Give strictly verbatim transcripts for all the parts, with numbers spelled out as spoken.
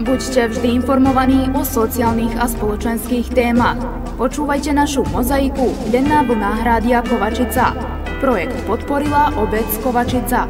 Buďte vždy informovaní o sociálnych a spoločenských témach. Počúvajte našu mozaiku Denná vlna Rádia Kovačica. Projekt podporila obec Kovačica.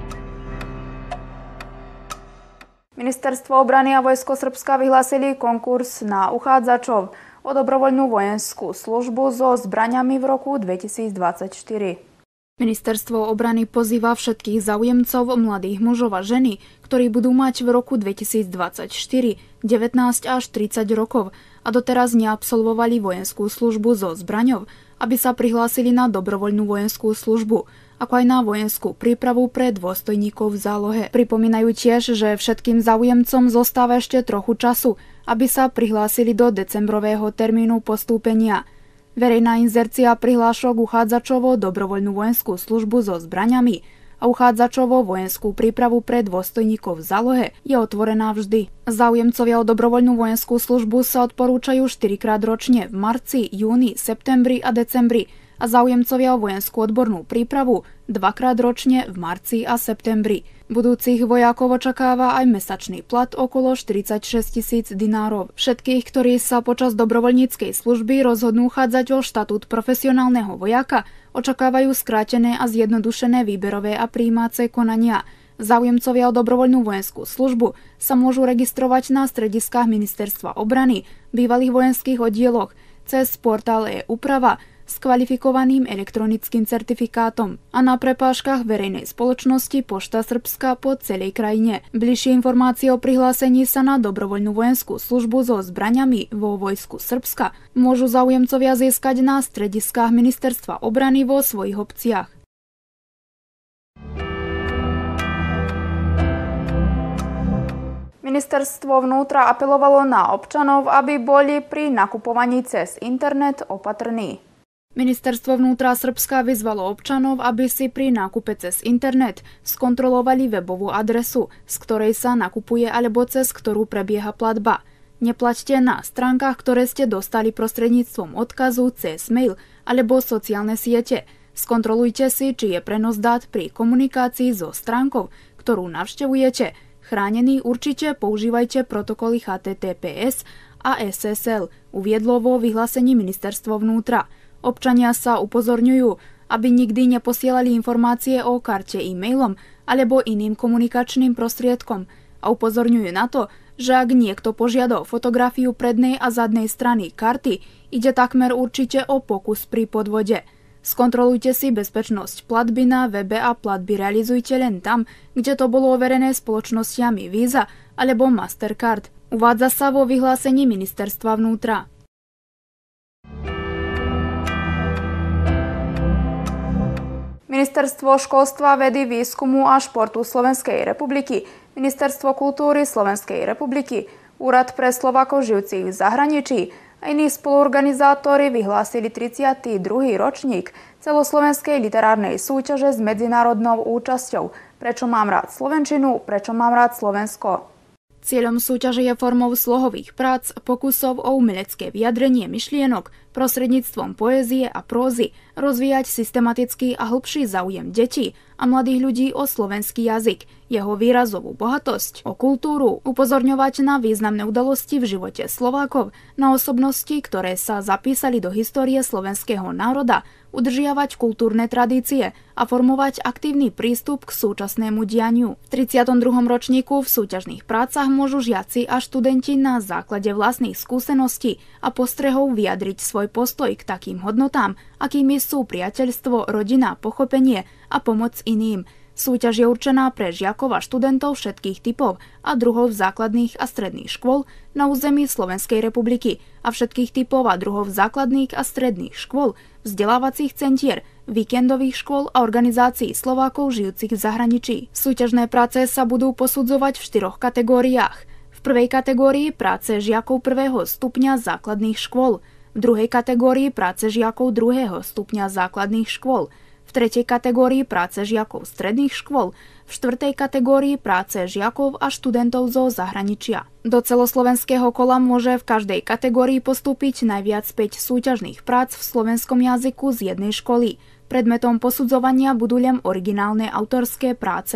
Ministerstvo obrany a Vojsko Srbska vyhlásili konkurs na uchádzačov o dobrovoľnú vojenskú službu so zbraňami v roku dvetisícdvadsaťštyri. Ministerstvo obrany pozýva všetkých záujemcov, mladých mužov a ženy, ktorí budú mať v roku dvetisícdvadsaťštyri devätnásť až tridsať rokov a doteraz neabsolvovali vojenskú službu so zbraňou, aby sa prihlásili na dobrovoľnú vojenskú službu, ako aj na vojenskú prípravu pre dôstojníkov v zálohe. Pripomínajú tiež, že všetkým záujemcom zostáva ešte trochu času, aby sa prihlásili do decembrového termínu postúpenia. Verejná inzercia prihlášok uchádzačov o dobrovoľnú vojenskú službu so zbraňami a uchádzačov o vojenskú prípravu pre dôstojníkov v zálohe je otvorená vždy. Záujemcovia o dobrovoľnú vojenskú službu sa odporúčajú štyrikrát ročne v marci, júni, septembri a decembri a záujemcovia o vojenskú odbornú prípravu dvakrát ročne v marci a septembri. Budúcich vojakov očakáva aj mesačný plat okolo štyridsaťšesť tisíc dinárov. Všetkých, ktorí sa počas dobrovoľníckej služby rozhodnú uchádzať o štatút profesionálneho vojaka, očakávajú skrátené a zjednodušené výberové a prijímacie konania. Záujemcovia o dobrovoľnú vojenskú službu sa môžu registrovať na strediskách Ministerstva obrany, bývalých vojenských oddieloch, cez portál e-úprava, s kvalifikovaným elektronickým certifikátom a na prepážkach verejnej spoločnosti Pošta Srbska po celej krajine. Bližšie informácie o prihlásení sa na dobrovoľnú vojenskú službu so zbraňami vo Vojsku Srbska môžu záujemcovia získať na strediskách Ministerstva obrany vo svojich obciach. Ministerstvo vnútra apelovalo na občanov, aby boli pri nakupovaní cez internet opatrní. Ministerstvo vnútra Srbska vyzvalo občanov, aby si pri nákupe cez internet skontrolovali webovú adresu, z ktorej sa nakupuje alebo cez ktorú prebieha platba. Neplaťte na stránkach, ktoré ste dostali prostredníctvom odkazu cez mail alebo sociálne siete. Skontrolujte si, či je prenos dát pri komunikácii so stránkou, ktorú navštevujete. Chránený určite používajte protokoly H T T P S a S S L, uviedlo vo vyhlásení Ministerstvo vnútra. Občania sa upozorňujú, aby nikdy neposielali informácie o karte e-mailom alebo iným komunikačným prostriedkom a upozorňujú na to, že ak niekto požiada o fotografiu prednej a zadnej strany karty, ide takmer určite o pokus pri podvode. Skontrolujte si bezpečnosť platby na webe a platby realizujte len tam, kde to bolo overené spoločnosťami Visa alebo Mastercard. Uvádza sa vo vyhlásení Ministerstva vnútra. Ministerstvo školstva, vedy, výskumu a športu Slovenskej republiky, Ministerstvo kultúry Slovenskej republiky, Úrad pre Slovákov žijúcich v zahraničí a iní spoluorganizátori vyhlásili tridsiaty druhý ročník celoslovenskej literárnej súťaže s medzinárodnou účasťou Prečo mám rád slovenčinu, prečo mám rád Slovensko. Cieľom súťaže je formou slohových prác, pokusov o umelecké vyjadrenie myšlienok prostredníctvom poézie a prózy rozvíjať systematický a hlbší záujem detí a mladých ľudí o slovenský jazyk, jeho výrazovú bohatosť, o kultúru, upozorňovať na významné udalosti v živote Slovákov, na osobnosti, ktoré sa zapísali do histórie slovenského národa, udržiavať kultúrne tradície a formovať aktívny prístup k súčasnému dianiu. V tridsiatom druhom ročníku v súťažných prácach môžu žiaci a študenti na základe vlastných skúseností a postrehov vyjadriť svoj postoj k takým hodnotám, akými sú priateľstvo, rodina, pochopenie a pomoc iným. Súťaž je určená pre žiakov a študentov všetkých typov a druhov základných a stredných škôl na území Slovenskej republiky a všetkých typov a druhov základných a stredných škôl, vzdelávacích centier, víkendových škôl a organizácií Slovákov žijúcich v zahraničí. Súťažné práce sa budú posudzovať v štyroch kategóriách. V prvej kategórii práce žiakov prvého stupňa základných škôl, v druhej kategórii práce žiakov druhého stupňa základných škôl, v tretej kategórii práce žiakov stredných škôl, v štvrtej kategórii práce žiakov a študentov zo zahraničia. Do celoslovenského kola môže v každej kategórii postúpiť najviac päť súťažných prác v slovenskom jazyku z jednej školy. Predmetom posudzovania budú len originálne autorské práce.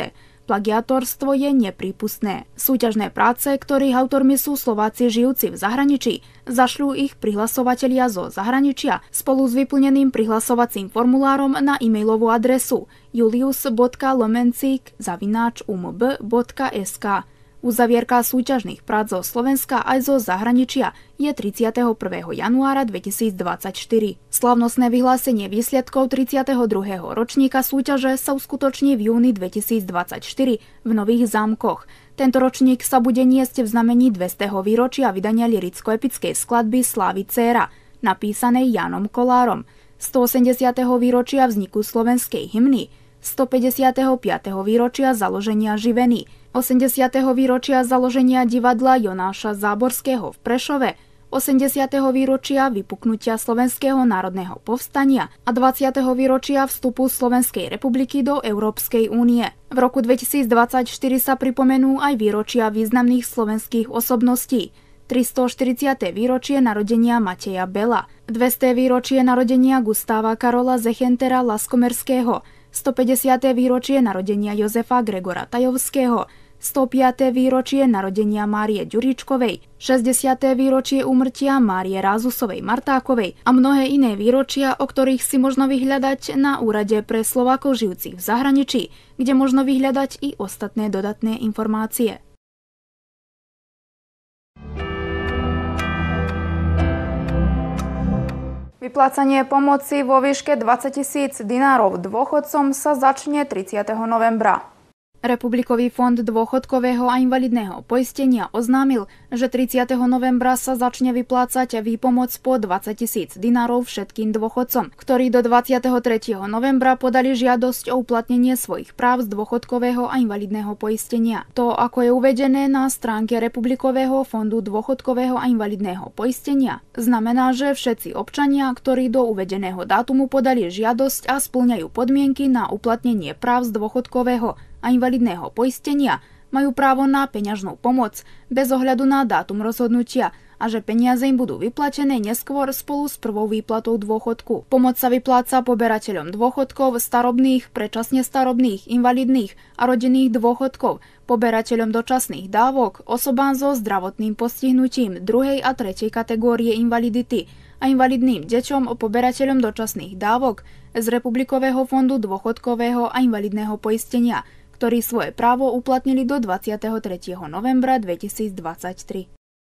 plagiátorstvo je neprípustné. Súťažné práce, ktorých autormi sú Slováci žijúci v zahraničí, zašľú ich prihlasovatelia zo zahraničia spolu s vyplneným prihlasovacím formulárom na e-mailovú adresu julius bodka lomencik zavináč u m b bodka es ká. Uzavierka súťažných prác zo Slovenska aj zo zahraničia je tridsiateho prvého januára dvetisícdvadsaťštyri. Slavnostné vyhlásenie výsledkov tridsiateho druhého ročníka súťaže sa uskutoční v júni dvetisícdvadsaťštyri v Nových Zámkoch. Tento ročník sa bude niesť v znamení dvestého výročia vydania lyricko-epickej skladby Slávy dcéra, napísanej Jánom Kolárom, stoosemdesiateho výročia vzniku slovenskej hymny, stopäťdesiateho piateho výročia založenia Živeny, osemdesiateho výročia založenia divadla Jonáša Záborského v Prešove, osemdesiateho výročia vypuknutia Slovenského národného povstania a dvadsiateho výročia vstupu Slovenskej republiky do Európskej únie. V roku dvetisícdvadsaťštyri sa pripomenú aj výročia významných slovenských osobností. tristoštyridsiate výročie narodenia Mateja Bela, dvesté výročie narodenia Gustáva Karola Zechentera Laskomerského, stopäťdesiate výročie narodenia Jozefa Gregora Tajovského, stopiate výročie narodenia Márie Ďuričkovej, šesťdesiate výročie úmrtia Márie Rázusovej Martákovej a mnohé iné výročia, o ktorých si možno vyhľadať na Úrade pre Slovákov žijúcich v zahraničí, kde možno vyhľadať i ostatné dodatné informácie. Vyplácanie pomoci vo výške dvadsaťtisíc dinárov dôchodcom sa začne tridsiateho novembra. Republikový fond dôchodkového a invalidného poistenia oznámil, že tridsiateho novembra sa začne vyplácať výpomoc po dvadsaťtisíc dinárov všetkým dôchodcom, ktorí do dvadsiateho tretieho novembra podali žiadosť o uplatnenie svojich práv z dôchodkového a invalidného poistenia. To, ako je uvedené na stránke Republikového fondu dôchodkového a invalidného poistenia, znamená, že všetci občania, ktorí do uvedeného dátumu podali žiadosť a spĺňajú podmienky na uplatnenie práv z dôchodkového a invalidného poistenia, majú právo na peňažnú pomoc bez ohľadu na dátum rozhodnutia a že peniaze im budú vyplatené neskôr spolu s prvou výplatou dôchodku. Pomoc sa vypláca poberateľom dôchodkov starobných, predčasne starobných, invalidných a rodinných dôchodkov, poberateľom dočasných dávok, osobám so zdravotným postihnutím druhej a tretej kategórie invalidity a invalidným deťom, poberateľom dočasných dávok z Republikového fondu dôchodkového a invalidného poistenia, ktorí svoje právo uplatnili do dvadsiateho tretieho novembra dvetisícdvadsaťtri.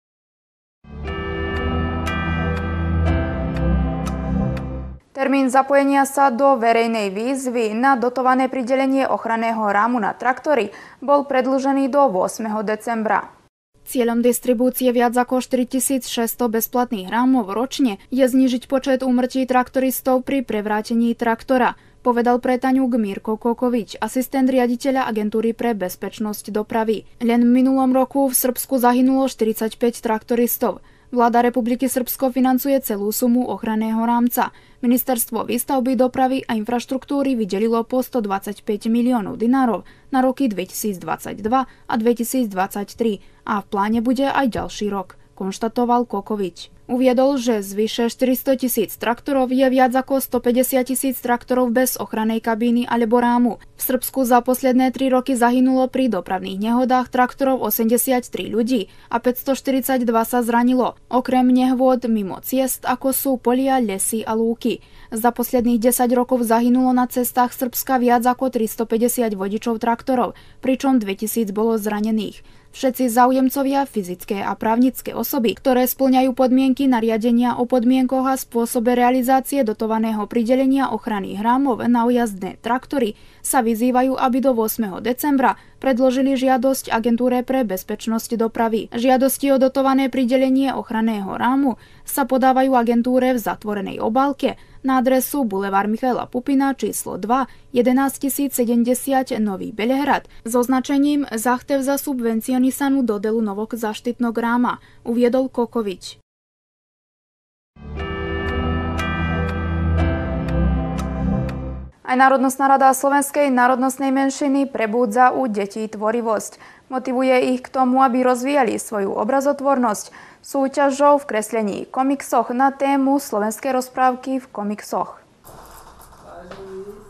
Termín zapojenia sa do verejnej výzvy na dotované pridelenie ochranného rámu na traktory bol predĺžený do ôsmeho decembra. Cieľom distribúcie viac ako štyritisícšesťsto bezplatných rámov ročne je znížiť počet úmrtí traktoristov pri prevrátení traktora, povedal pre Taňuk Mirko Kokovič, asistent riaditeľa agentúry pre bezpečnosť dopravy. Len v minulom roku v Srbsku zahynulo štyridsaťpäť traktoristov. Vláda Republiky Srbsko financuje celú sumu ochranného rámca. Ministerstvo výstavby, dopravy a infraštruktúry vydelilo po stodvadsaťpäť miliónov dinárov na roky dvetisícdvadsaťdva a dvetisícdvadsaťtri a v pláne bude aj ďalší rok, konštatoval Kokovič. Uviedol, že z vyše štyristo tisíc traktorov je viac ako stopäťdesiat tisíc traktorov bez ochrannej kabíny alebo rámu. V Srbsku za posledné tri roky zahynulo pri dopravných nehodách traktorov osemdesiattri ľudí a päťstoštyridsaťdva sa zranilo, okrem nehôd mimo ciest, ako sú polia, lesy a lúky. Za posledných desať rokov zahynulo na cestách Srbska viac ako tristopäťdesiat vodičov traktorov, pričom dvetisíc bolo zranených. Všetci záujemcovia, fyzické a právnické osoby, ktoré spĺňajú podmienky nariadenia o podmienkoch a spôsobe realizácie dotovaného pridelenia ochranných rámov na ojazdné traktory, sa vyzývajú, aby do ôsmeho decembra predložili žiadosť agentúre pre bezpečnosť dopravy. Žiadosti o dotované pridelenie ochranného rámu sa podávajú agentúre v zatvorenej obálke na adresu Bulevár Michaela Pupina číslo dva, jedenásťtisíc sedemdesiat Nový Belehrad s označením Zachtev za subvencionisanu dodelu novog zaštitnog ráma, uviedol Kokovič. Aj Národnostná rada slovenskej národnostnej menšiny prebúdza u detí tvorivosť. Motivuje ich k tomu, aby rozvíjali svoju obrazotvornosť súťažou v kreslení komiksoch na tému slovenské rozprávky v komiksoch.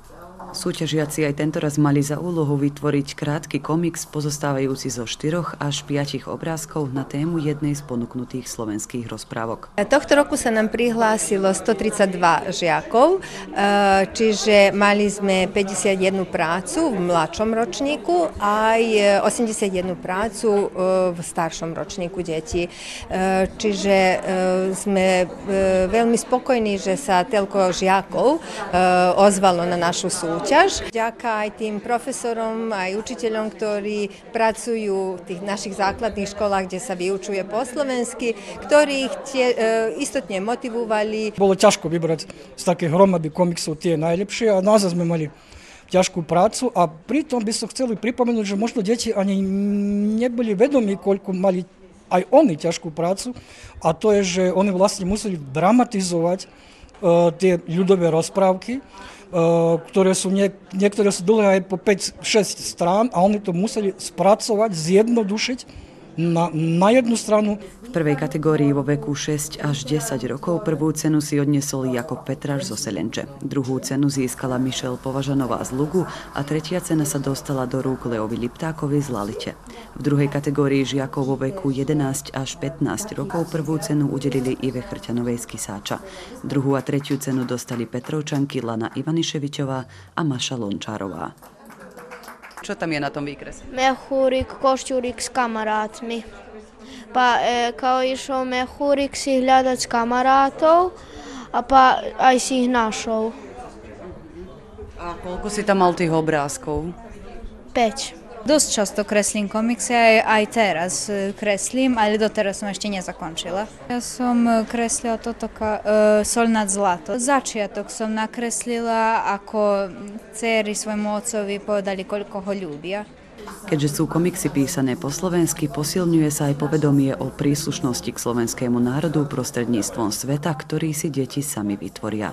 Súťažiaci aj tentoraz mali za úlohu vytvoriť krátky komiks pozostávajúci zo štyroch až piatich obrázkov na tému jednej z ponúknutých slovenských rozprávok. Tohto roku sa nám prihlásilo stotridsaťdva žiakov, čiže mali sme päťdesiatjednu prácu v mladšom ročníku aj osemdesiatjednu prácu v staršom ročníku detí. Čiže sme veľmi spokojní, že sa toľko žiakov ozvalo na našu súťaž. Vďaka aj tým profesorom, aj učiteľom, ktorí pracujú v tých našich základných školách, kde sa vyučuje po slovensky, ktorí ich tie, e, istotne motivovali. Bolo ťažko vybrať z také hromady komiksov tie najlepšie a naozaj sme mali ťažkú prácu a pritom by som chceli pripomenúť, že možno deti ani neboli vedomí, koľko mali aj oni ťažkú prácu a to je, že oni vlastne museli dramatizovať uh, tie ľudové rozprávky, Uh, ktoré sú nie, niektoré sú dlhé aj po päť šesť strán a oni to museli spracovať, zjednodušiť na, na jednu stranu. V prvej kategórii vo veku šesť až desať rokov prvú cenu si odniesol Jakub Petráš zo Selenče. Druhú cenu získala Michelle Považanová z Lugu a tretia cena sa dostala do rúk Leovi Liptákovi z Lalite. V druhej kategórii žiakov vo veku jedenásť až pätnásť rokov prvú cenu udelili Ive Chrťanovej z Kisáča. Druhú a tretiu cenu dostali Petrovčanky Lana Ivaniševičová a Maša Lončárová. Čo tam je na tom výkrese? Mechúrik, košťúrik s kamarátmi. Pa e, kao išao Mechúrik si hľadať kamarátov a pa aj si ich našol. A koľko si tam mal tých obrázkov? päť. Dosť často kreslím komiksy, aj, aj teraz kreslím, ale doteraz som ešte nezakončila. Ja som kreslila toto ka, e, Sol nad zlato. Začiatok som nakreslila, ako dcery svojmu otcovi povedali, koľko ho ľúbia. Keďže sú komiksy písané po slovensky, posilňuje sa aj povedomie o príslušnosti k slovenskému národu prostredníctvom sveta, ktorý si deti sami vytvoria.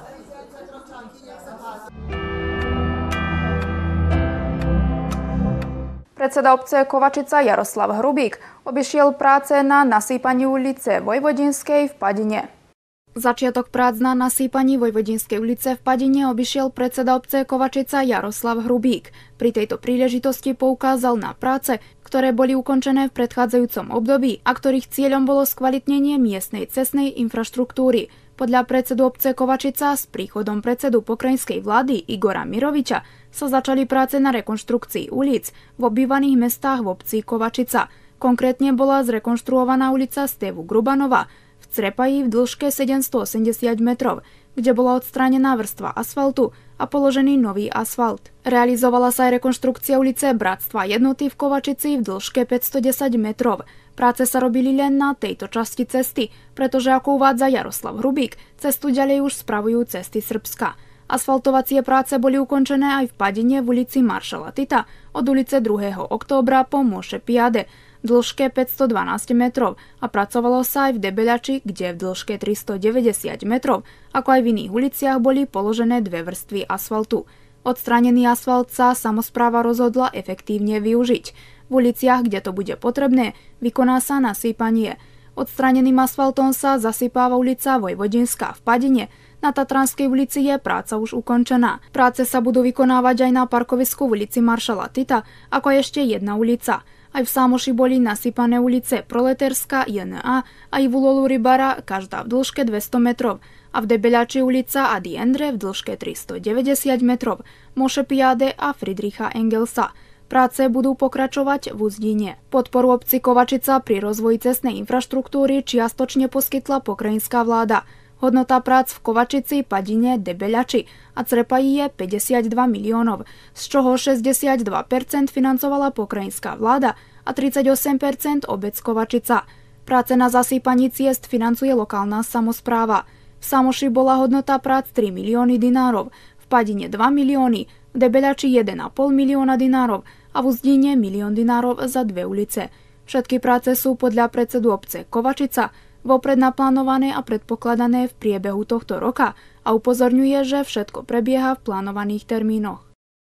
Predseda obce Kovačica Jaroslav Hrubík obišiel práce na nasýpaní ulice Vojvodinskej v Padine. Začiatok prác na nasýpaní Vojvodinskej ulice v Padine obišiel predseda obce Kovačica Jaroslav Hrubík. Pri tejto príležitosti poukázal na práce, ktoré boli ukončené v predchádzajúcom období a ktorých cieľom bolo skvalitnenie miestnej cestnej infraštruktúry. Podľa predsedu obce Kovačica s príchodom predsedu pokrajinskej vlády Igora Miroviča sa začali práce na rekonštrukcii ulic v obývaných mestách v obci Kovačica. Konkrétne bola zrekonštruovaná ulica Stevu Grubanova v Crepaji v dĺžke sedemstoosemdesiat metrov, kde bola odstránená vrstva asfaltu a položený nový asfalt. Realizovala sa aj rekonštrukcia ulice Bratstva Jednoty v Kovačici v dĺžke päťstodesať metrov. Práce sa robili len na tejto časti cesty, pretože ako uvádza Jaroslav Hrubík, cestu ďalej už spravujú Cesty Srbska. Asfaltovacie práce boli ukončené aj v Padine v ulici Maršala Tita od ulice druhého októbra po Moše Piade v dĺžke päťstodvanásť metrov a pracovalo sa aj v Debeľači, kde v dĺžke tristodeväťdesiat metrov, ako aj v iných uliciach boli položené dve vrstvy asfaltu. Odstránený asfalt sa samospráva rozhodla efektívne využiť. V uliciach, kde to bude potrebné, vykoná sa nasýpanie. Odstráneným asfaltom sa zasypáva ulica Vojvodinská v Padine. Na Tatranskej ulici je práca už ukončená. Práce sa budú vykonávať aj na parkovisku v ulici Maršala Tita, ako aj ešte jedna ulica. Aj v Sámoši boli nasypané ulice Proleterská, J N A a i v Ulolu Rybara, každá v dĺžke dvesto metrov. A v Debeľači ulica Ady Endre v dĺžke tristodeväťdesiat metrov, Moše Piade a Friedricha Engelsa. Práce budú pokračovať v Uzdine. Podporu obci Kovačica pri rozvoji cestnej infraštruktúry čiastočne poskytla pokrajinská vláda. Hodnota prác v Kovačici, Padine, Debeľači a Crepaji je päťdesiatdva miliónov, z čoho šesťdesiatdva percent financovala pokrajinská vláda a tridsaťosem percent obec Kovačica. Práce na zasýpaní ciest financuje lokálna samospráva. V Sámoši bola hodnota prác tri milióny dinárov, v Padine dva milióny, v Debeľači jeden a pol milióna dinárov a v Uzdine milión dinárov za dve ulice. Všetky práce sú podľa predsedu obce Kovačica vopred naplánované a predpokladané v priebehu tohto roka a upozorňuje, že všetko prebieha v plánovaných termínoch.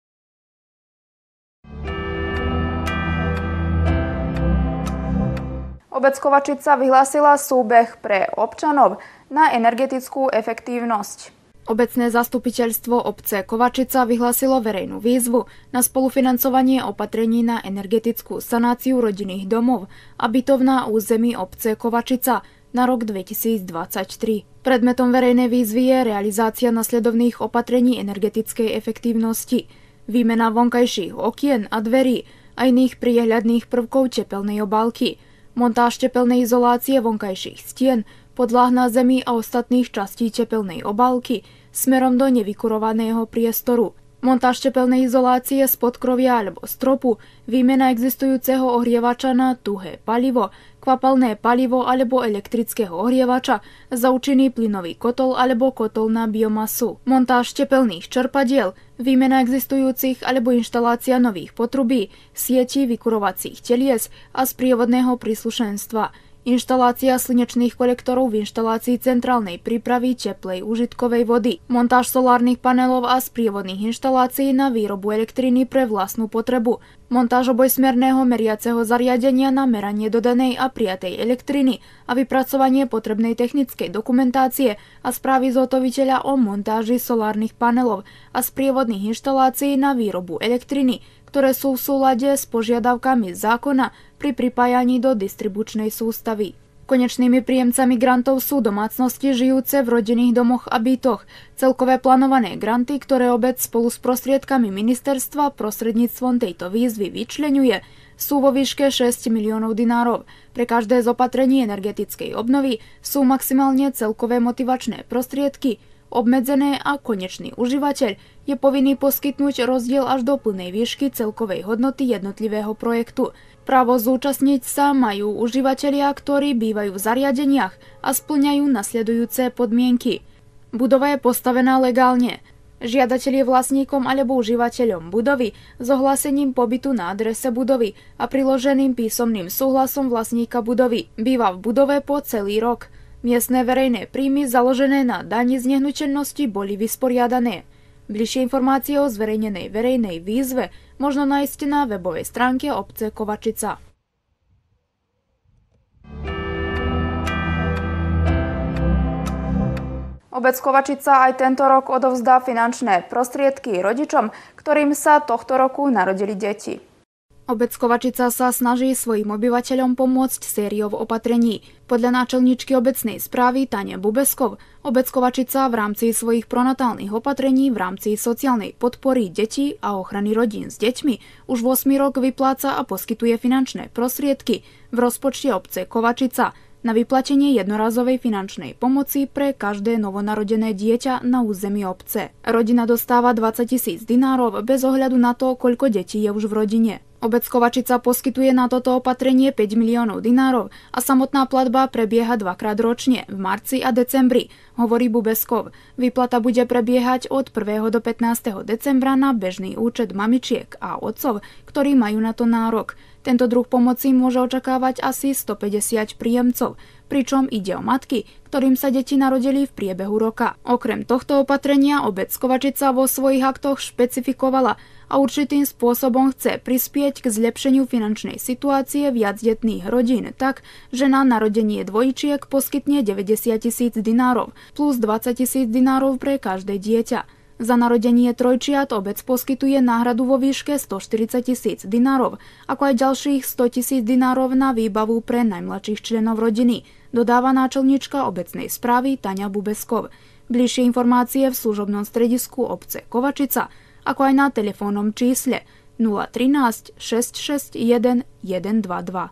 Obec Kovačica vyhlásila súbeh pre občanov na energetickú efektívnosť. Obecné zastupiteľstvo obce Kovačica vyhlásilo verejnú výzvu na spolufinancovanie opatrení na energetickú sanáciu rodinných domov a bytov na území obce Kovačica na rok dvetisícdvadsaťtri. Predmetom verejnej výzvy je realizácia nasledovných opatrení energetickej efektívnosti, výmena vonkajších okien a dverí a iných priehľadných prvkov tepelnej obálky, montáž tepelnej izolácie vonkajších stien, podlah na zemi a ostatných častí tepelnej obálky smerom do nevykurovaného priestoru, montáž tepelnej izolácie z podkrovia alebo stropu, výmena existujúceho ohrievača na tuhé palivo, kvapalné palivo alebo elektrického ohrievača za účinný plynový kotol alebo kotol na biomasu, montáž tepelných čerpadiel, výmena existujúcich alebo inštalácia nových potrubí, sietí vykurovacích telies a sprievodného príslušenstva, inštalácia slnečných kolektorov v inštalácii centrálnej prípravy teplej užitkovej vody, montáž solárnych panelov a sprievodných inštalácií na výrobu elektriny pre vlastnú potrebu, montáž obojsmerného meriaceho zariadenia na meranie dodanej a prijatej elektriny a vypracovanie potrebnej technickej dokumentácie a správy zhotoviteľa o montáži solárnych panelov a sprievodných inštalácií na výrobu elektriny, ktoré sú v súlade s požiadavkami zákona pri pripájaní do distribučnej sústavy. Konečnými príjemcami grantov sú domácnosti žijúce v rodinných domoch a bytoch. Celkové plánované granty, ktoré obec spolu s prostriedkami ministerstva prostredníctvom tejto výzvy vyčleňuje, sú vo výške šesť miliónov dinárov. Pre každé z opatrení energetickej obnovy sú maximálne celkové motivačné prostriedky obmedzené a konečný užívateľ je povinný poskytnúť rozdiel až do plnej výšky celkovej hodnoty jednotlivého projektu. Právo zúčastniť sa majú užívateľia, ktorí bývajú v zariadeniach a spĺňajú nasledujúce podmienky. Budova je postavená legálne. Žiadateľ je vlastníkom alebo užívateľom budovy s ohlásením pobytu na adrese budovy a priloženým písomným súhlasom vlastníka budovy. Býva v budove po celý rok. Miestne verejné príjmy založené na dani z nehnuteľnosti boli vysporiadané. Bližšie informácie o zverejnenej verejnej výzve možno nájsť na webovej stránke obce Kovačica. Obec Kovačica aj tento rok odovzdá finančné prostriedky rodičom, ktorým sa tohto roku narodili deti. Obec Kovačica sa snaží svojim obyvateľom pomôcť sériou opatrení. Podľa náčelníčky obecnej správy Tane Bubeskov, obec Kovačica v rámci svojich pronatálnych opatrení v rámci sociálnej podpory detí a ochrany rodín s deťmi už ôsmy rok vypláca a poskytuje finančné prostriedky v rozpočte obce Kovačica na vyplatenie jednorazovej finančnej pomoci pre každé novonarodené dieťa na území obce. Rodina dostáva dvadsať tisíc dinárov bez ohľadu na to, koľko detí je už v rodine. Obec Kovačica poskytuje na toto opatrenie päť miliónov dinárov a samotná platba prebieha dvakrát ročne, v marci a decembri, hovorí Bubeskov. Výplata bude prebiehať od prvého do pätnásteho decembra na bežný účet mamičiek a otcov, ktorí majú na to nárok. Tento druh pomoci môže očakávať asi stopäťdesiat príjemcov, pričom ide o matky, ktorým sa deti narodili v priebehu roka. Okrem tohto opatrenia obec Kovačica vo svojich aktoch špecifikovala a určitým spôsobom chce prispieť k zlepšeniu finančnej situácie viacdetných rodín tak, že na narodenie dvojčiek poskytne deväťdesiat tisíc dinárov plus dvadsať tisíc dinárov pre každé dieťa. Za narodenie trojčiat obec poskytuje náhradu vo výške stoštyridsať tisíc dinárov, ako aj ďalších sto tisíc dinárov na výbavu pre najmladších členov rodiny, dodáva náčelníčka obecnej správy Tania Bubeskov. Bližšie informácie v služobnom stredisku obce Kovačica, ako aj na telefónnom čísle nula trinásť šesť šesť jeden jeden dva dva.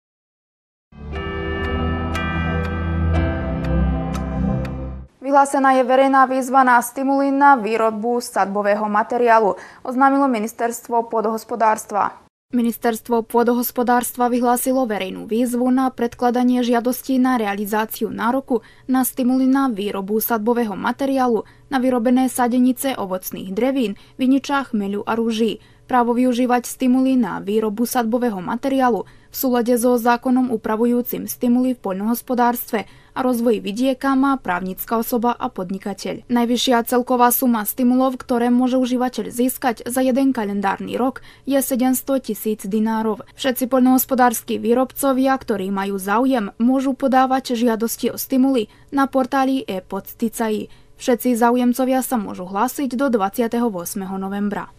Vyhlásená je verejná výzva na stimuly na výrobu sadbového materiálu, oznámilo Ministerstvo pôdohospodárstva. Ministerstvo pôdohospodárstva vyhlásilo verejnú výzvu na predkladanie žiadostí na realizáciu nároku na stimuly na výrobu sadbového materiálu na vyrobené sadenice ovocných drevín, viniča, chmeľu a rúží. Právo využívať stimuly na výrobu sadbového materiálu v súlade so zákonom upravujúcim stimuly v poľnohospodárstve a rozvoji vidieka má právnická osoba a podnikateľ. Najvyššia celková suma stimulov, ktoré môže užívateľ získať za jeden kalendárny rok, je sedemsto tisíc dinárov. Všetci poľnohospodárski výrobcovia, ktorí majú záujem, môžu podávať žiadosti o stimuly na portáli e-Podsticai. Všetci záujemcovia sa môžu hlásiť do dvadsiateho ôsmeho novembra.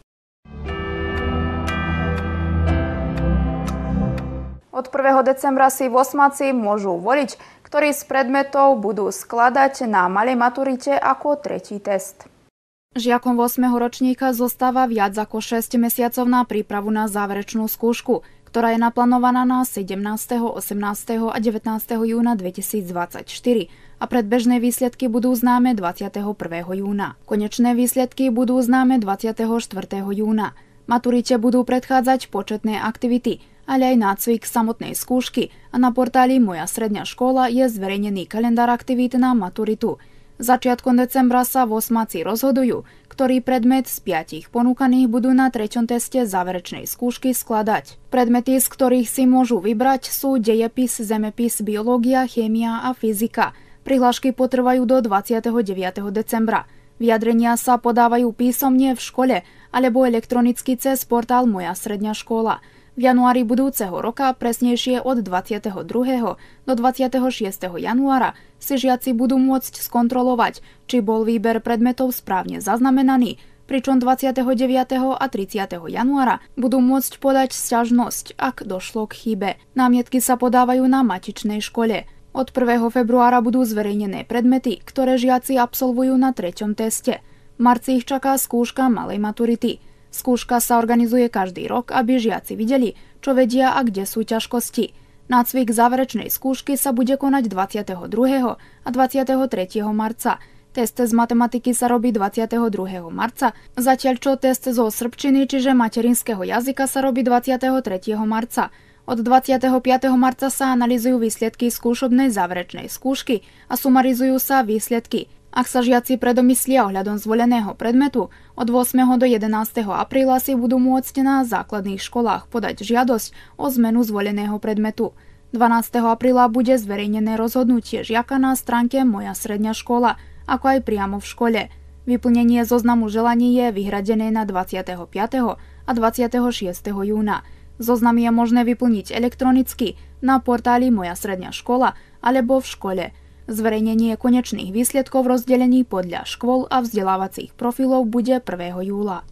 Od prvého decembra si osmáci môžu voliť, ktorí z predmetov budú skladať na malej maturite ako tretí test. Žiakom ôsmeho ročníka zostáva viac ako šesť mesiacov na prípravu na záverečnú skúšku, ktorá je naplánovaná na sedemnásteho, osemnásteho a devätnásteho júna dvetisícdvadsaťštyri a predbežné výsledky budú známe dvadsiateho prvého júna. Konečné výsledky budú známe dvadsiateho štvrtého júna. Maturite budú predchádzať početné aktivity, ale aj nácvik samotnej skúšky a na portáli Moja stredná škola je zverejnený kalendár aktivít na maturitu. Začiatkom decembra sa osmáci rozhodujú, ktorý predmet z piatich ponúkaných budú na treťom teste záverečnej skúšky skladať. Predmety, z ktorých si môžu vybrať, sú dejepis, zemepis, biológia, chémia a fyzika. Prihlášky potrvajú do dvadsiateho deviateho decembra. Vyjadrenia sa podávajú písomne v škole alebo elektronicky cez portál Moja stredná škola. V januári budúceho roka, presnejšie od dvadsiateho druhého do dvadsiateho šiesteho januára, si žiaci budú môcť skontrolovať, či bol výber predmetov správne zaznamenaný, pričom dvadsiateho deviateho a tridsiateho januára budú môcť podať sťažnosť, ak došlo k chybe. Námietky sa podávajú na matičnej škole. Od prvého februára budú zverejnené predmety, ktoré žiaci absolvujú na treťom teste. V marci ich čaká skúška malej maturity. Skúška sa organizuje každý rok, aby žiaci videli, čo vedia a kde sú ťažkosti. Nácvik záverečnej skúšky sa bude konať dvadsiateho druhého a dvadsiateho tretieho marca. Test z matematiky sa robí dvadsiateho druhého marca, zatiaľ čo test zo srbčiny, čiže materinského jazyka, sa robí dvadsiateho tretieho marca. Od dvadsiateho piateho marca sa analyzujú výsledky skúšobnej záverečnej skúšky a sumarizujú sa výsledky. Ak sa žiaci predomyslia ohľadom zvoleného predmetu, od ôsmeho do jedenásteho apríla si budú môcť na základných školách podať žiadosť o zmenu zvoleného predmetu. dvanásteho apríla bude zverejnené rozhodnutie žiaka na stránke Moja stredná škola, ako aj priamo v škole. Vyplnenie zoznamu želaní je vyhradené na dvadsiateho piateho a dvadsiateho šiesteho júna. Zoznam je možné vyplniť elektronicky na portáli Moja stredná škola alebo v škole. Zverejnenie konečných výsledkov v rozdelení podľa škôl a vzdelávacích profilov bude prvého júla.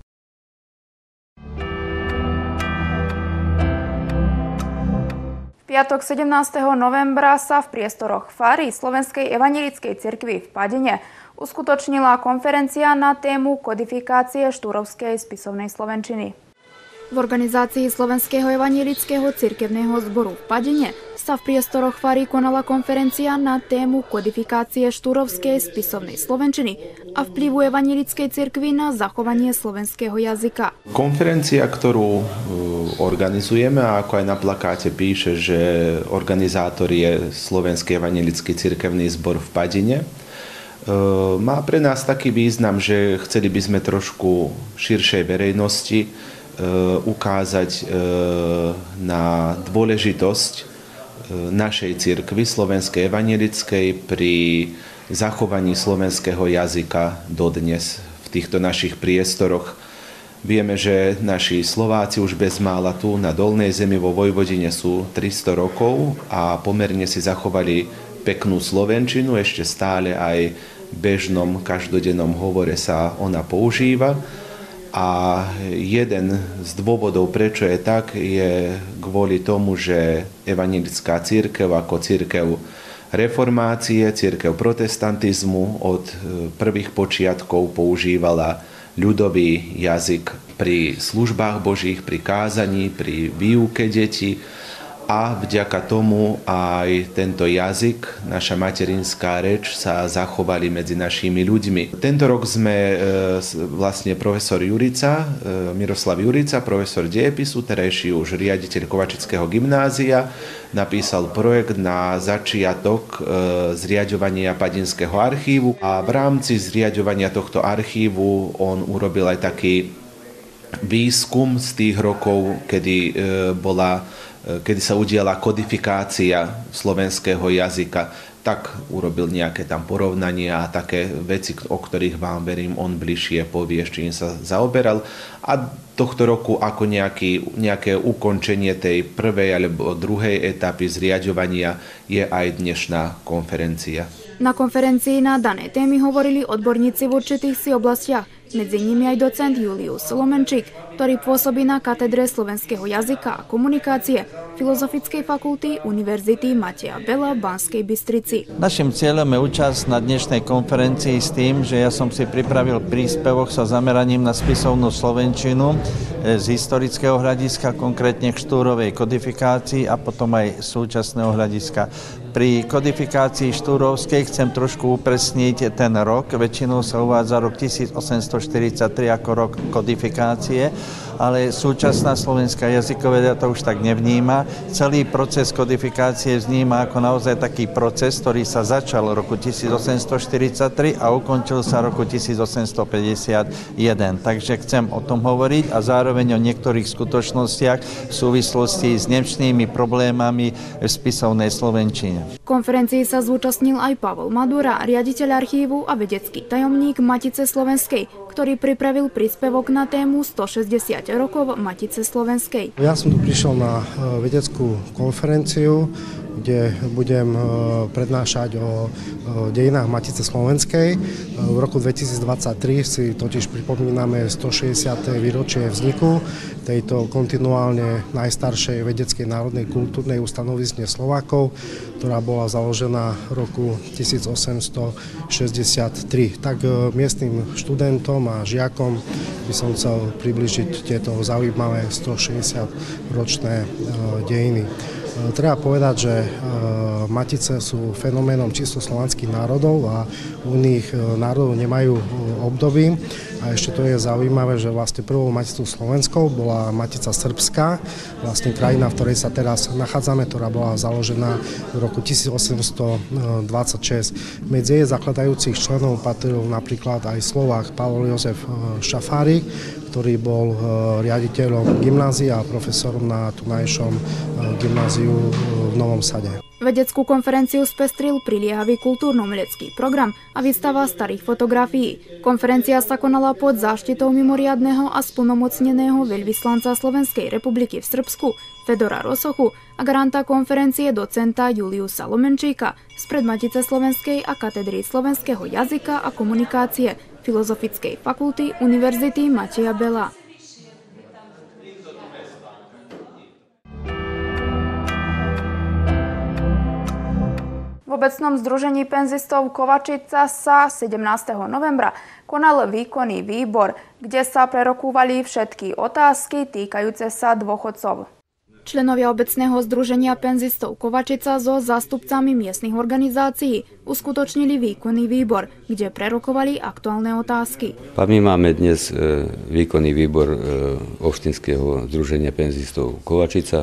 V piatok sedemnásteho novembra sa v priestoroch fary Slovenskej evanjelickej cirkvi v Padine uskutočnila konferencia na tému kodifikácie štúrovskej spisovnej slovenčiny. V organizácii Slovenského evanjelického cirkevného zboru v Padine sa v priestoroch fary konala konferencia na tému kodifikácie štúrovskej spisovnej slovenčiny a vplyvu evanjelickej cirkvi na zachovanie slovenského jazyka. Konferencia, ktorú organizujeme, a ako aj na plakáte píše, že organizátor je Slovenský evanjelický cirkevný zbor v Padine, má pre nás taký význam, že chceli by sme trošku širšej verejnosti ukázať na dôležitosť našej cirkvi slovenskej evanjelickej pri zachovaní slovenského jazyka dodnes v týchto našich priestoroch. Vieme, že naši Slováci už bezmála tu na Dolnej zemi vo Vojvodine sú tristo rokov a pomerne si zachovali peknú slovenčinu, ešte stále aj v bežnom každodennom hovore sa ona používa. A jeden z dôvodov, prečo je tak, je kvôli tomu, že evanjelická cirkev ako cirkev reformácie, cirkev protestantizmu od prvých počiatkov používala ľudový jazyk pri službách Božích, pri kázaní, pri výuke detí. A vďaka tomu aj tento jazyk, naša materinská reč sa zachovali medzi našimi ľuďmi. Tento rok sme e, vlastne profesor Jurica, e, Miroslav Jurica, profesor dejepisu, terajší už riaditeľ Kovačického gymnázia, napísal projekt na začiatok e, zriaďovania Padinského archívu a v rámci zriaďovania tohto archívu on urobil aj taký výskum z tých rokov, kedy e, bola kedy sa udiala kodifikácia slovenského jazyka, tak urobil nejaké tam porovnania a také veci, o ktorých vám, verím, on bližšie povie, s čím sa zaoberal. A tohto roku ako nejaký, nejaké ukončenie tej prvej alebo druhej etapy zriaďovania je aj dnešná konferencia. Na konferencii na dané témy hovorili odborníci v určitých si oblastiach, medzi nimi aj docent Julius Lomenčík, ktorý pôsobí na katedre slovenského jazyka a komunikácie Filozofickej fakulty Univerzity Mateja Bela v Banskej Bystrici. Našim cieľom je účasť na dnešnej konferencii s tým, že ja som si pripravil príspevok sa zameraním na spisovnú slovenčinu z historického hľadiska, konkrétne k Štúrovej kodifikácii a potom aj súčasného hľadiska. Pri kodifikácii štúrovskej chcem trošku upresniť ten rok. Väčšinou sa uvádza rok tisíc osemsto štyridsaťtri ako rok kodifikácie, ale súčasná slovenská jazykoveda to už tak nevníma. Celý proces kodifikácie vníma ako naozaj taký proces, ktorý sa začal v roku tisíc osemsto štyridsaťtri a ukončil sa v roku tisíc osemsto päťdesiatjeden. Takže chcem o tom hovoriť a zároveň o niektorých skutočnostiach v súvislosti s dnešnými problémami v spisovnej slovenčine. V konferencii sa zúčastnil aj Pavol Madura, riaditeľ archívu a vedecký tajomník Matice slovenskej, ktorý pripravil príspevok na tému stošesťdesiat rokov Matice slovenskej. Ja som tu prišiel na vedeckú konferenciu, kde budem prednášať o dejinách Matice slovenskej. V roku dvetisícdvadsaťtri si totiž pripomíname stošesťdesiate výročie vzniku tejto kontinuálne najstaršej vedeckej národnej kultúrnej ustanovizne Slovákov, ktorá bola založená v roku tisíc osemsto šesťdesiattri. Tak miestnym študentom a žiakom by som chcel približiť tieto zaujímavé stošesťdesiatročné dejiny. Treba povedať, že Matice sú fenoménom čisto slovanských národov a u iných národov nemajú období. A ešte to je zaujímavé, že vlastne prvou Maticou slovenskou bola Matica srbská, vlastne krajina, v ktorej sa teraz nachádzame, ktorá bola založená v roku tisíc osemsto dvadsaťšesť. Medzi jej zakladajúcich členov patril napríklad aj Slovák Pavol Jozef Šafárik, ktorý bol riaditeľom gymnázia a profesorom na tunajšom gymnáziu v Novom Sade. Vedeckú konferenciu spestril priliehavý kultúrno-umelecký program a výstava starých fotografií. Konferencia sa konala pod záštitou mimoriadneho a splnomocneného veľvyslanca Slovenskej republiky v Srbsku Fedora Rosochu a garanta konferencie docenta Juliusa Lomenčíka z Matice slovenskej a katedry slovenského jazyka a komunikácie Filozofickej fakulty Univerzity Mateja Bela. V obecnom združení penzistov Kovačica sa sedemnásteho novembra konal výkonný výbor, kde sa prerokúvali všetky otázky týkajúce sa dôchodcov. Členovia obecného združenia penzistov Kovačica so zástupcami miestnych organizácií uskutočnili výkonný výbor, kde prerokovali aktuálne otázky. My máme dnes výkonný výbor Obštinského združenia penzistov Kovačica,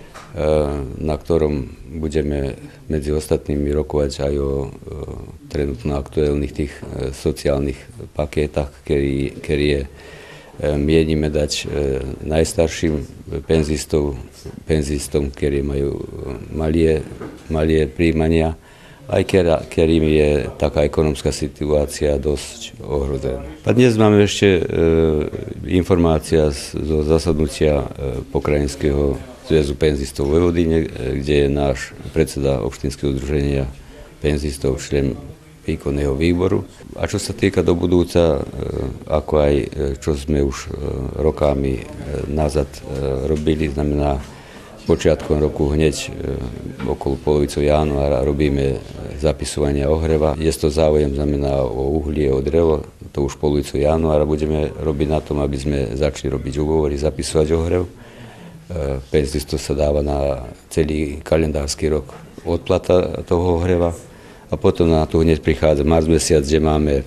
na ktorom budeme medzi ostatnými rokovať aj o trenutno aktuálnych tých sociálnych paketách, ktorý, ktorý je mienime dať najstarším penzistom, penzistom, ktorí majú malie, malie príjmania, aj ktorým je taká ekonomická situácia dosť ohrozená. A dnes máme ešte e, informácia zo zasadnutia e, Pokrajinského zväzu penzistov v Vojvodine, kde je náš predseda Obštinského združenia penzistov člen výkonného výboru. A čo sa týka do budúca, ako aj čo sme už rokami nazad robili, znamená počiatkom roku hneď okolo polovicu januára robíme zapisovanie ohreva. Je to záujem, znamená o uhlie, o drevo, to už polovicu januára budeme robiť na tom, aby sme začali robiť úgovory, zapisovať ohrev. Penzisto sa dáva na celý kalendársky rok odplata toho ohreva a potom na to hneď prichádza marc mesiac, kde máme e,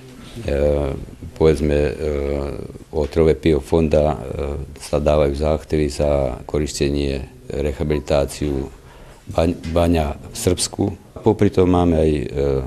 povedzme e, otrové pio fonda e, sa dávajú záchtevy za koristenie, rehabilitáciu baň, baňa v Srbsku. Popri tom máme aj e,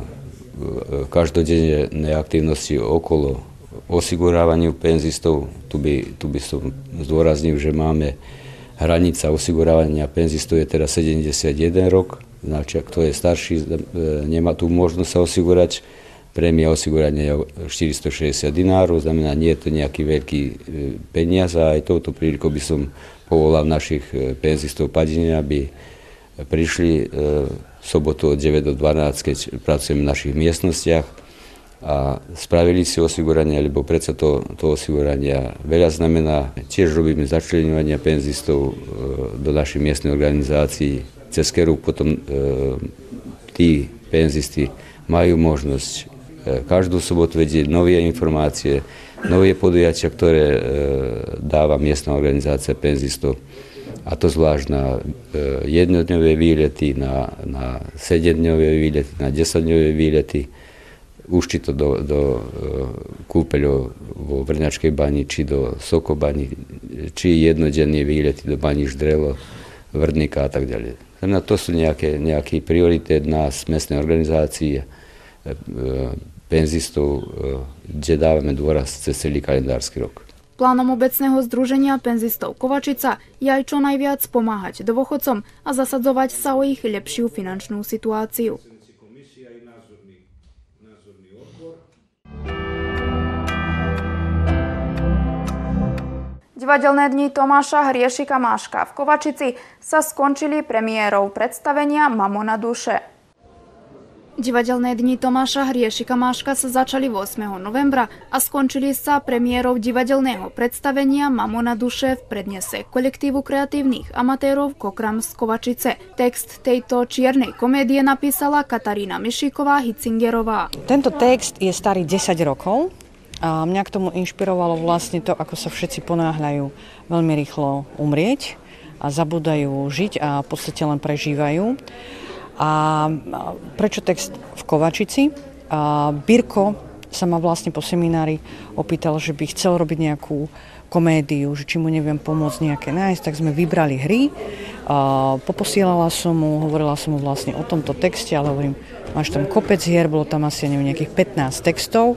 každodenné aktivnosti okolo osigurávaniu penzistov. Tu by, tu by som zdôraznil, že máme hranica osigurávania penzistov je teda sedemdesiatjeden rok, znači kto je starší, nemá tu možnosť sa osigurať. Prémia osigurania je štyristošesťdesiat dinárov, znamená, nie je to nejaký veľký peniaz a aj touto prílikou by som povolal našich penzistov Padine, aby prišli v sobotu od deväť do dvanásť, keď pracujeme v našich miestnostiach a spravili si osigurania, lebo predsa to, to osigurania veľa znamená. Tiež robíme začleňovania penzistov do našich miestnych organizácií. Cez Keruk potom e, tí penzisti majú možnosť e, každú sobotu vedieť nové informácie, nové podujatia, ktoré e, dáva miestna organizácia penzistov. A to zvlášť na e, jednodňové výlety, na, na sedemdňové výlety, na desaťdňové výlety. Už či to do, do kúpeľov vo Vrňačkej bani, či do Sokobani, či jednodenné výlety do Bani Ždrelo, Vrdnika a tak ďalej. Znamená, to sú nejaké, nejaké priority nás, miestnej organizácie, penzistov, kde dávame dôraz cez celý kalendársky rok. Plánom obecného združenia penzistov Kovačica je aj čo najviac pomáhať dôchodcom a zasadzovať sa o ich lepšiu finančnú situáciu. Divadelné dni Tomáša Hriešika Máška v Kovačici sa skončili premiérou predstavenia Mamona duše. Divadelné dni Tomáša Hriešika Máška sa začali ôsmeho novembra a skončili sa premiérou divadelného predstavenia Mamona duše v prednese kolektívu kreatívnych amatérov Kokram z Kovačice. Text tejto čiernej komédie napísala Katarína Mišíková-Hitzingerová. Tento text je starý desať rokov. A mňa k tomu inšpirovalo vlastne to, ako sa všetci ponáhľajú veľmi rýchlo umrieť a zabúdajú žiť a v podstate len prežívajú. A prečo text v Kovačici? A Birko sa ma vlastne po seminári opýtal, že by chcel robiť nejakú komédiu, že či mu neviem pomôcť nejaké nájsť, tak sme vybrali hry. A poposielala som mu, hovorila som mu vlastne o tomto texte, ale hovorím, máš tam kopec hier, bolo tam asi neviem, nejakých pätnásť textov.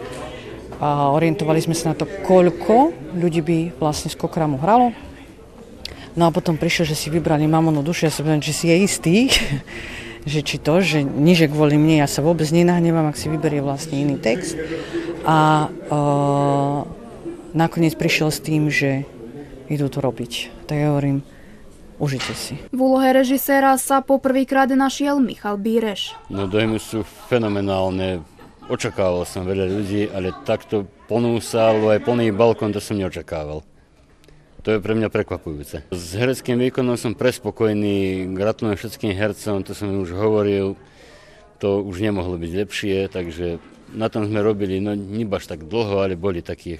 A orientovali sme sa na to, koľko ľudí by vlastne z Kokramu hralo. No a potom prišiel, že si vybrali Mamonu dušu. Ja sa povedal, že si je istý, že či to, že nie že kvôli mne, ja sa vôbec nenahnevám, ak si vyberie vlastne iný text. A uh, nakoniec prišiel s tým, že idú to robiť. Tak ja hovorím, užite si. V úlohe režiséra sa poprvýkrát našiel Michal Bíreš. No dojmy sú fenomenálne. Očakával som veľa ľudí, ale takto plnú sálu, aj plný balkón, to som neočakával. To je pre mňa prekvapujúce. S hereckým výkonom som prespokojný, gratulujem všetkým hercom, to som už hovoril, to už nemohlo byť lepšie, takže na tom sme robili, no nebaž tak dlho, ale boli takých,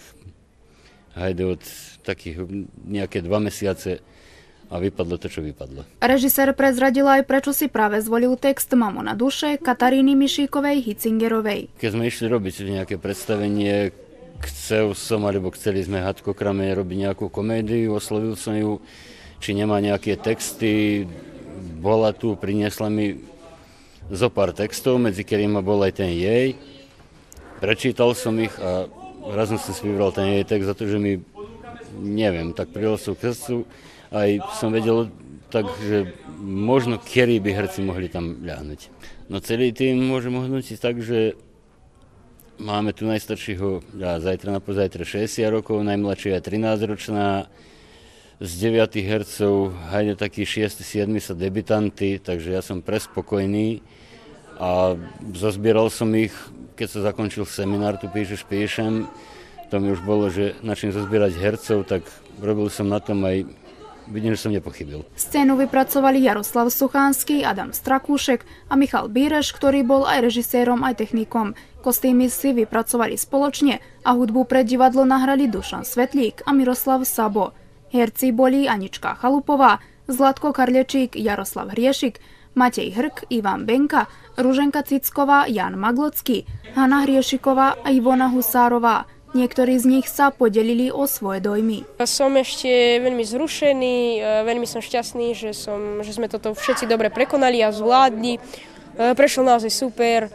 hajde od takých nejaké dva mesiace. A vypadlo to, čo vypadlo. Režisér prezradil aj, prečo si práve zvolil text Mamona duše Kataríny Mišíkovej-Hitzingerovej. Keď sme išli robiť nejaké predstavenie, chcel som, alebo chceli sme Had Kokrame robiť nejakú komédiu, oslovil som ju, či nemá nejaké texty. Bola tu, priniesla mi zo pár textov, medzi ktorými bol aj ten jej. Prečítal som ich a raz som si vybral ten jej text za to, že mi, neviem, tak pridal som k srdcu. Aj som vedel tak, že možno kedy by herci mohli tam ľahnuť. No celý tým môžem hodnotiť tak, že máme tu najstaršieho, ja, zajtra na pozajtra šesťdesiat rokov, najmladšia je trinásťročná, z deviatich hercov, hajde takí šiesti siedmi sa debutanti, takže ja som prespokojný a zozbieral som ich, keď sa zakončil seminár, tu píšeš, píšem, to mi už bolo, že načím zozbierať hercov, tak robil som na tom aj. Vidím, že som nepochybil. Scénu vypracovali Jaroslav Suchánsky, Adam Strakúšek a Michal Bíreš, ktorý bol aj režisérom, aj technikom. Kostýmy si vypracovali spoločne a hudbu pre divadlo nahrali Dušan Svetlík a Miroslav Sabo. Herci boli Anička Chalupová, Zlatko Karlečík, Jaroslav Hriešik, Matej Hrk, Ivan Benka, Ruženka Cicková, Jan Maglocký, Hanna Hriešiková a Ivona Husárová. Niektorí z nich sa podelili o svoje dojmy. Som ešte veľmi zrušený, veľmi som šťastný, že, som, že sme toto všetci dobre prekonali a zvládli. Prešlo naozaj super,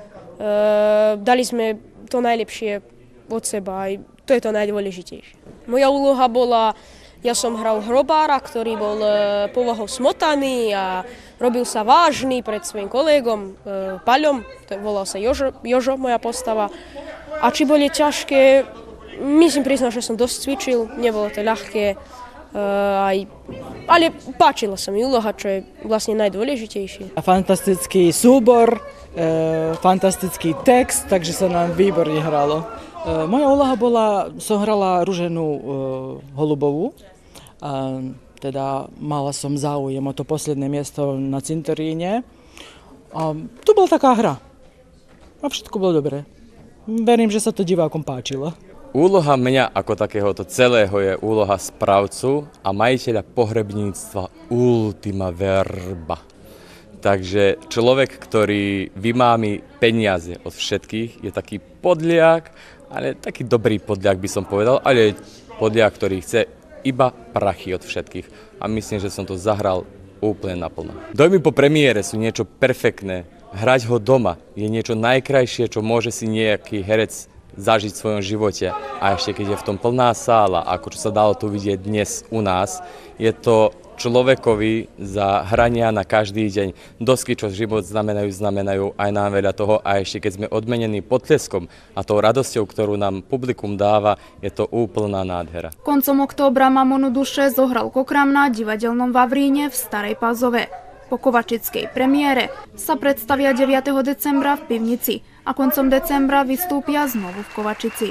dali sme to najlepšie od seba, aj to je to najdôležitejšie. Moja úloha bola, ja som hral hrobára, ktorý bol povahou smotaný a robil sa vážny pred svojím kolegom Paľom, volal sa Jožo, Jožo, moja postava. A či boli ťažké, myslím priznať, že som dosť cvičil, nebolo to ľahké, aj ale páčila sa mi úloha, čo je vlastne najdôležitejšie. Fantastický súbor, e, fantastický text, takže sa nám výborne hralo. E, moja úloha bola, som hrala Ruženu e, Holubovú, a teda mala som záujem o to posledné miesto na cintoríne. A to bola taká hra. A všetko bolo dobré. Verím, že sa to divákom páčilo. Úloha mňa ako takéhoto celého je úloha správcu a majiteľa pohrebníctva ultima verba. Takže človek, ktorý vymámi peniaze od všetkých, je taký podliak, ale taký dobrý podliak by som povedal, ale je podliak, ktorý chce iba prachy od všetkých. A myslím, že som to zahral úplne naplno. Dojmy po premiére sú niečo perfektné. Hrať ho doma je niečo najkrajšie, čo môže si nejaký herec zažiť v svojom živote. A ešte keď je v tom plná sála, ako čo sa dalo tu vidieť dnes u nás, je to človekovi za hrania na každý deň. Dosky, čo život znamenajú, znamenajú aj nám veľa toho. A ešte keď sme odmenení potleskom a tou radosťou, ktorú nám publikum dáva, je to úplná nádhera. Koncom októbra Mamonu duše zohral Kokram na divadelnom Vavríne v Starej Pazove. Po kovačickej premiére sa predstavia deviateho decembra v Pivnici a koncom decembra vystúpia znovu v Kovačici.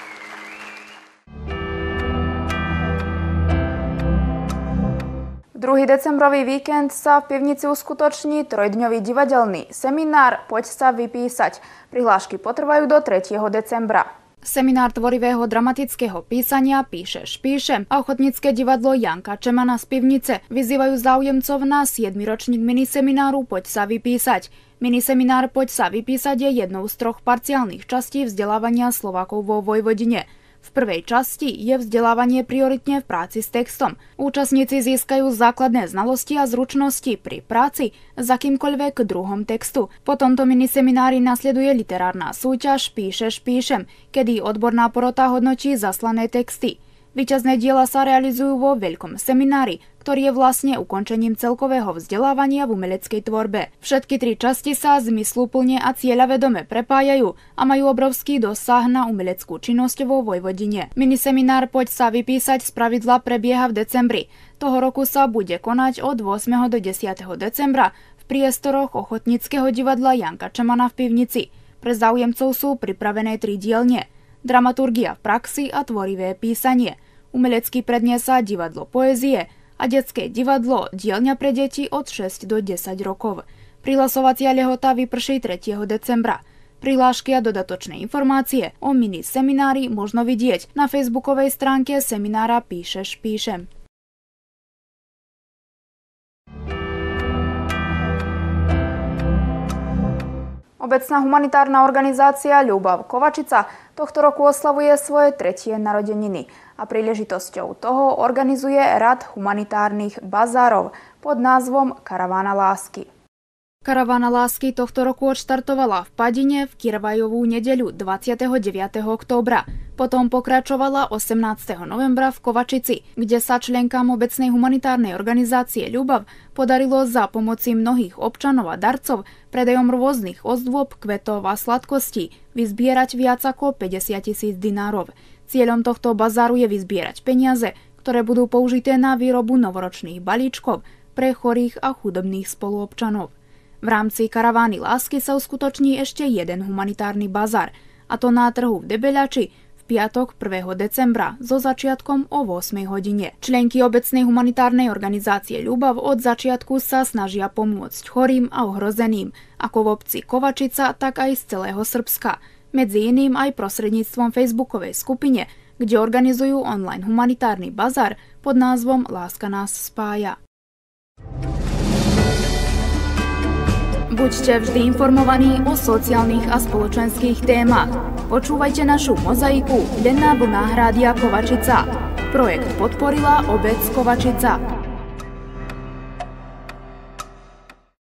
Druhý decembrový víkend sa v Pivnici uskutoční trojdňový divadelný seminár Poď sa vypísať. Prihlášky potrvajú do tretieho decembra. Seminár tvorivého dramatického písania Píšeš, píšem a ochotnícke divadlo Janka Čemana z Pivnice vyzývajú záujemcov na siedmy ročník minisemináru Poď sa vypísať. Miniseminár Poď sa vypísať je jednou z troch parciálnych častí vzdelávania Slovákov vo Vojvodine. V prvej časti je vzdelávanie prioritne v práci s textom. Účastníci získajú základné znalosti a zručnosti pri práci s akýmkoľvek druhom textu. Po tomto miniseminári nasleduje literárna súťaž Píšeš, píšem, kedy odborná porota hodnotí zaslané texty. Víťazné diela sa realizujú vo veľkom seminári, ktorý je vlastne ukončením celkového vzdelávania v umeleckej tvorbe. Všetky tri časti sa zmysluplne a cieľavedome prepájajú a majú obrovský dosah na umeleckú činnosť vo Vojvodine. Miniseminár Poď sa vypísať spravidla prebieha v decembri. Toho roku sa bude konať od ôsmeho do desiateho decembra v priestoroch ochotníckeho divadla Janka Čemana v Pivnici. Pre záujemcov sú pripravené tri dielne: dramaturgia v praxi a tvorivé písanie, umelecký prednes a divadlo poézie a detské divadlo dielňa pre deti od šesť do desať rokov. Prihlasovacia lehota vyprší tretieho decembra. Prihlášky a dodatočné informácie o mini seminári možno vidieť na facebookovej stránke seminára Píšeš, píšem. Obecná humanitárna organizácia Ľubav Kovačica tohto roku oslavuje svoje tretie narodeniny a príležitosťou toho organizuje rad humanitárnych bazárov pod názvom Karavána lásky. Karavána lásky tohto roku odštartovala v Padine v Kirvajovú nedeľu dvadsiateho deviateho októbra. Potom pokračovala osemnásteho novembra v Kovačici, kde sa členkám obecnej humanitárnej organizácie Ľubav podarilo za pomoci mnohých občanov a darcov predajom rôznych ozdôb, kvetov a sladkostí vyzbierať viac ako päťdesiat tisíc dinárov. Cieľom tohto bazáru je vyzbierať peniaze, ktoré budú použité na výrobu novoročných balíčkov pre chorých a chudobných spoluobčanov. V rámci Karavány lásky sa uskutoční ešte jeden humanitárny bazár, a to na trhu v Debeľači v piatok prvého decembra so začiatkom o ôsmej hodine. Členky obecnej humanitárnej organizácie Ľubav od začiatku sa snažia pomôcť chorým a ohrozeným, ako v obci Kovačica, tak aj z celého Srbska. Medzi iným aj prostredníctvom facebookovej skupine, kde organizujú online humanitárny bazár pod názvom Láska nás spája. Buďte vždy informovaní o sociálnych a spoločenských témach. Počúvajte našu mozaiku len na vlnách Rádia Kovačica. Projekt podporila obec Kovačica.